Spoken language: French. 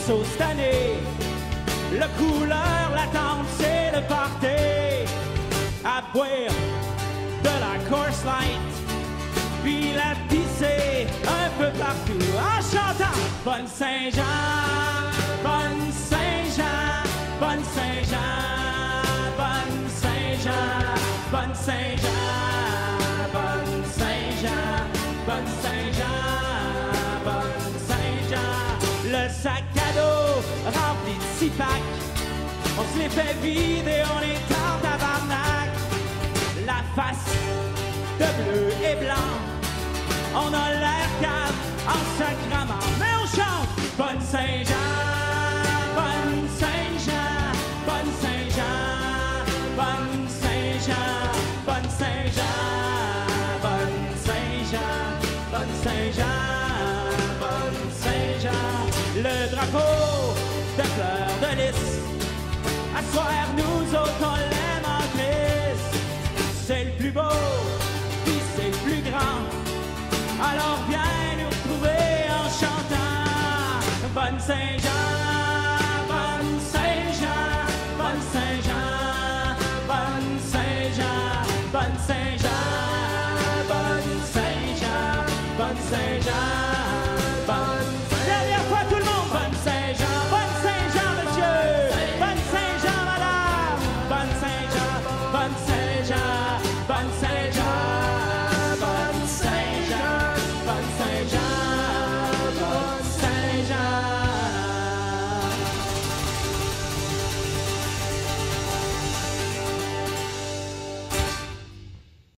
saut cette année. Le couleur, l'attente, c'est le party. À boire de la Coors Light, puis la pisser un peu partout en chantant Bonne Saint-Jean, Bonne Saint-Jean, Bonne Saint-Jean, Bonne Saint-Jean, Bonne Saint-Jean, Bonne Saint-Jean, Bonne Saint-Jean, Bonne Saint-Jean. Le sac à dos rempli de 6 packs, on se les fait vider, on est en tabarnak. La face de bleu et blanc, on a l'air calme en sacrament, mais on chante Bonne Saint-Jean, Bonne Saint-Jean, Bonne Saint-Jean, Bonne Saint-Jean, Bonne Saint-Jean, Bonne Saint-Jean, Bonne Saint-Jean, Bonne Saint-Jean. Le drapeau de fleurs de lys, à soir nous autres on l'aime en glisse. C'est le plus beau, puis c'est le plus grand. Alors viens nous retrouver en chantant Bonne Saint-Jean, Bonne Saint-Jean, Bonne Saint-Jean, Bonne Saint-Jean, Bonne Saint-Jean, Bonne Saint-Jean, Bonne Saint-Jean, Bonne Saint-Jean. Dernière fois tout le monde, Bonne Saint-Jean, Bonne Saint-Jean monsieur, Bonne Saint-Jean madame, Bonne Saint-Jean, Bonne Saint-Jean.